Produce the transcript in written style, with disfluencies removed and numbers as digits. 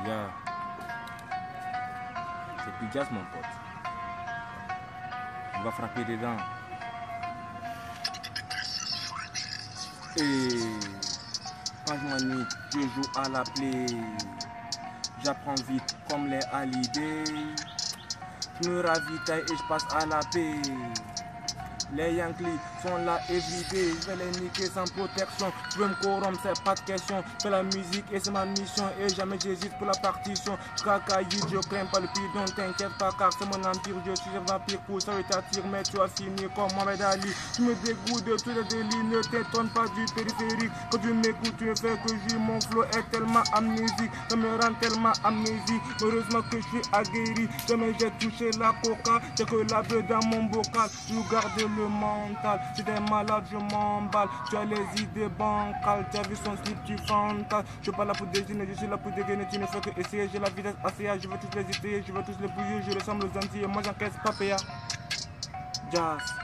Yeah. C'est plus jazz mon pote. On va frapper dedans. Et quand je m'ennuie, je joue à la play. J'apprends vite comme les hallyday. Je me ravitaille et je passe à la paix. Les Yankees sont là everyday. Je vais les niquer sans protection. Je veux me corrompre, c'est pas de question. Je fais la musique et c'est ma mission. Et jamais j'hésite pour la partition. Je cacaille, je crains pas le bidon. T'inquiète pas car c'est mon empire. Je suis un vampire pour ça et t'attire. Mais tu vas finir comme Mohamed Ali. Tu me dégoûtes de tous les délits. Ne t'étonne pas du périphérique. Quand tu m'écoutes, tu me fais que je mon flow est tellement amnésique. Ça me rend tellement amnésique. Heureusement que je suis aguerri. Jamais j'ai touché la coca. J'ai que la beuh dans mon bocal. Je garde le mental, si t'es malade je m'emballe. Tu as les idées bancales, tu as vu son slip, tu fantasmes. Je suis pas là pour déjeuner, je suis là pour dégainer. Tu ne fais que essayer, j'ai la vitesse assez. Je veux tous les essayer, je veux tous les bouillir. Je ressemble aux Antilles, moi j'encaisse pas PA. Jazz.